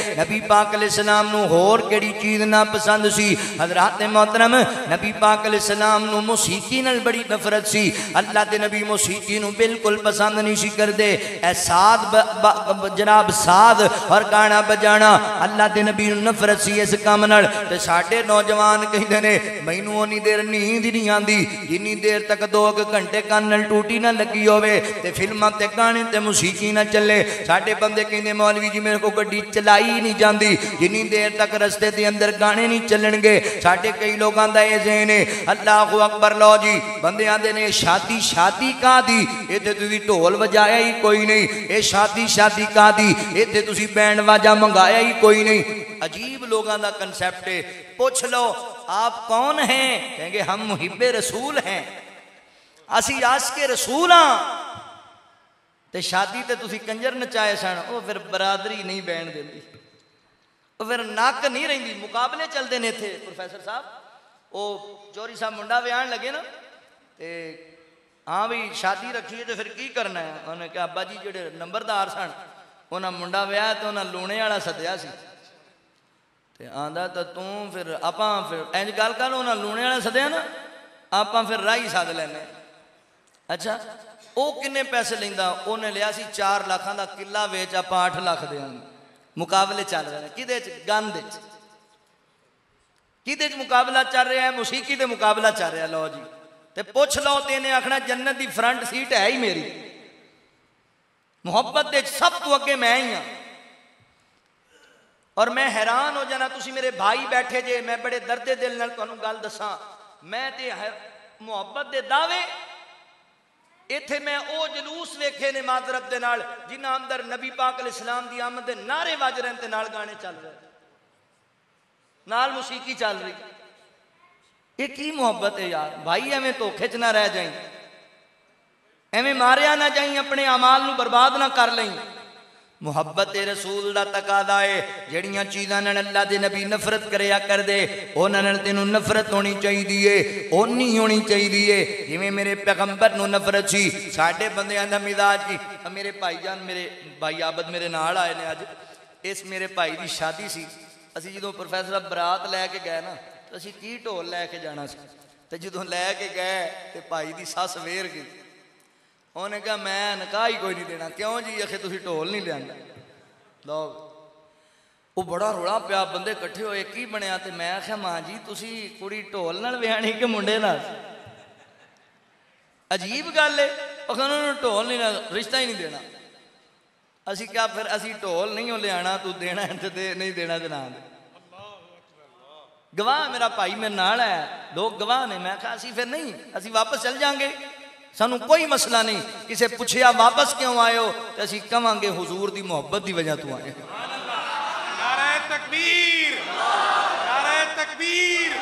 نبی پاک علیہ السلام نو ہور کیڑی چیز نہ پسند سی حضرات محترم نبی پاک علیہ السلام نو موسیقی نال بڑی نفرت سی اللہ دے نبی موسیقی نو بالکل پسند نہیں سی کردے اے ساد جناب ساد اور گانا بجانا اللہ دے نبی نو نفرت سی اس کام نال تے ساڈے نوجوان کہندے نے مینوں اونی دیر نیند نہیں آندی جنی دیر تک 2 گھنٹے کان نال ٹوٹی نہ لگی ہوے تے فلماں تے گانے تے موسیقی نہ چلے ساڈے بندے کہندے مولوی جی میرے کو گڈی چلائی نہیں جاندی جنی دیر تک رستے دے اندر گانے نہیں چلن گے ساڈے کئی لوگاں دا اے ذہن ہے اللہ اکبر لو جی بندے آندے نے شادی کا دی ایتھے تسی ڈھول وجایا ہی کوئی نہیں اے شادی کا دی ایتھے تسی بینڈ واجا منگایا ہی کوئی نہیں عجیب لوگاں دا کنسیپٹ ہے پوچھ لو آپ کون ہیں کہیں گے ہم محب رسول ہیں اسی عاشق رسول ہاں تے شادی تے تسی کنجر نچائے سن او پھر برادری نہیں بین دیندی او پھر ناک نہیں رہندی مقابلے چلدے نے تھے پروفیسر صاحب او چوری صاحب منڈا بیان لگے نا تے ہاں بھی شادی رکھی ہے تو پھر کی کرنا ہے انہوں نے کہا ابا جی جڑے نمبردار سن انہاں منڈا ویا تے انہاں لونے والا سدیا سی تے آندا تے توں پھر آپاں پھر انج گل کر انہاں لونے والا سدیا نا آپاں پھر راہی سد لینے اچھا او کنے پیسے لیندا اونے لیا سی 4 لاکھاں دا قلعہ ویچ آپاں 8 لاکھ دیاں مقابلے چل رہے ہیں کدے وچ گند وچ کدے وچ مقابلہ چل رہا ہے موسیقی دے مقابلہ چل رہا ہے لو جی تے پوچھ لو تے نے آکھنا جنت دی فرنٹ سیٹ ہے ہی میری محبت دے سب تو اگے میں ہی ہاں اور میں حیران ہو جانا تسی میرے بھائی بیٹھے جے میں بڑے درد دل نال تانوں گل دساں میں تے محبت دے دعوے ایتھے میں او جلوس ویکھے نے معذرت دے نال جنہاں اندر نبی پاک علیہ السلام دی آمد دے نعرے واج رہے تے نال گانے چل رہے نال موسیقی چل رہی یہ کی محبت ہے یار بھائی ایویں دھوکھے چ نہ رہ جائیں ایویں ماریا نہ جائیں اپنے اعمال نو برباد نہ کر لیں محبت رسول دا تقاضا ہے جڑیاں چیزاں نال اللہ دے نبی نفرت کریا کر دے انہاں نال تینوں نفرت ہونی چاہیے اونی ہونی چاہیے جویں میرے پیغمبر نو نفرت سی ساڈے بندیاں دا مزاج کی میرے بھائی جان میرے بھائی عابد میرے نال آئے نے اج اس میرے بھائی دی شادی سی اسی جدوں پروفیسر برات لے کے گئے نا تو اسی کی ڈھول لے کے جانا سی تے جدوں لے کے گئے تے بھائی دی سس ویر گئی انہوں نے کہا میں نکاح ہی کوئی نہیں دینا کیوں جی آخے تسی ڈھول نہیں لیا لو وہ بڑا روڑا پیا بندے کٹھے ہوئے کی بنیا تے میں آخیا ماں جی تسی کڑی ڈھول نال ویانی کہ منڈے نال عجیب گل ہے انہوں نے ڈھول نہیں رشتہ ہی نہیں دینا اسی کیا پھر اسی ڈھول نہیں ہو لیا تو دینا ہے تے نہیں دینا تے نہ دے گواہ میرا بھائی میرے نال ہے لوگ گواہ نے میں کہا اسی پھر نہیں اسی واپس چل جائیں گے سانو کوئی مسئلہ نہیں کسے پوچھیا واپس کیوں آئے ہو تو اسی کہاں گے حضور دی محبت دی وجہ تو آئے نعرہ تکبیر نعرہ تکبیر